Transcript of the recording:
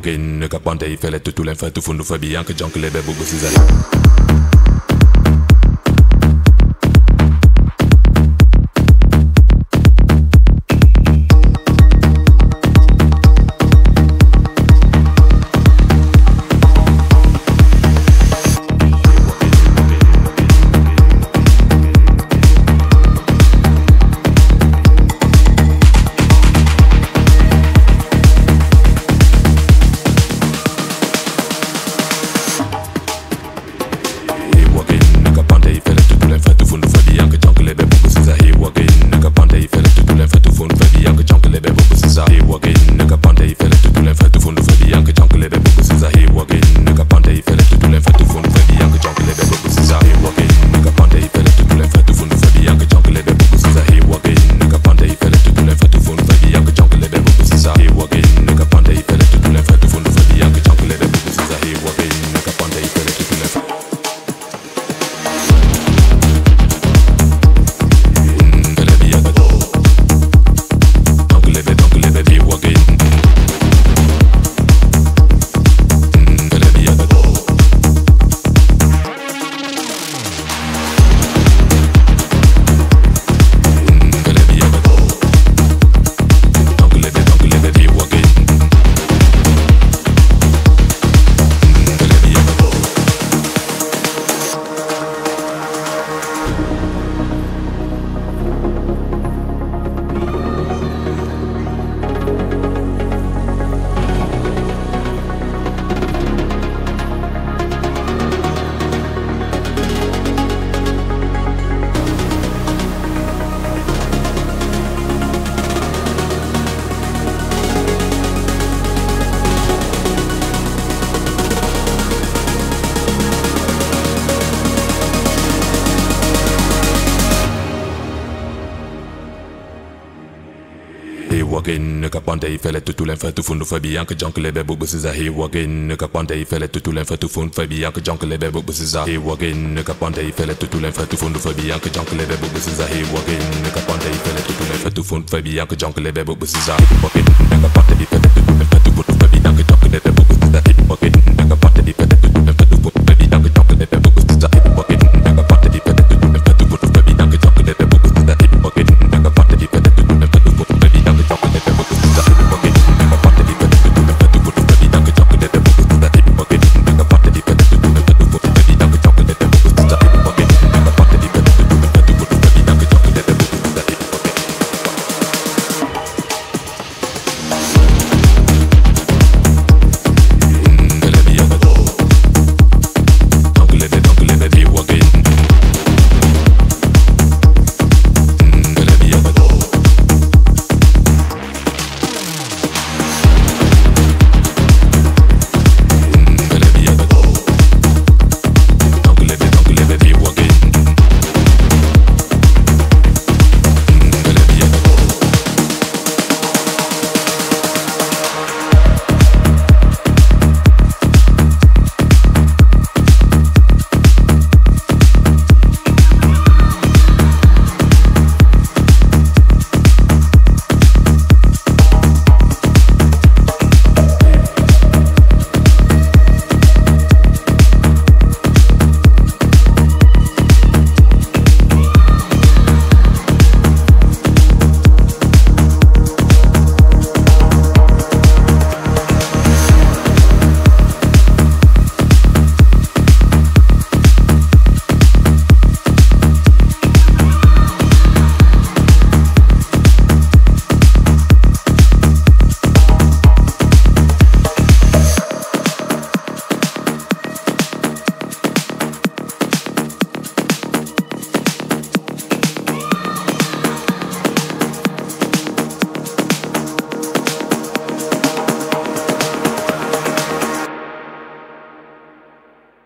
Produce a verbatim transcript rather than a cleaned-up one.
wagin ka Panda i fele tutu len fatu fundu fabi anke jonk lebe bubu siza. Hey wagin ka Panda i fele tutu len fatu fundu fabi anke jonk lebe bubu siza. Hey wagin ka Panda i fele tutu len fatu fundu fabi anke jonk lebe bubu siza. Hey wagin ka Panda i fele tutu len fatu fundu fabi anke jonk lebe bubu siza. Hey wagin ka Panda i fele tutu len fatu fundu fabi anke jonk lebe bubu siza. Wagin ka Panda i fele tutu len fatu fundu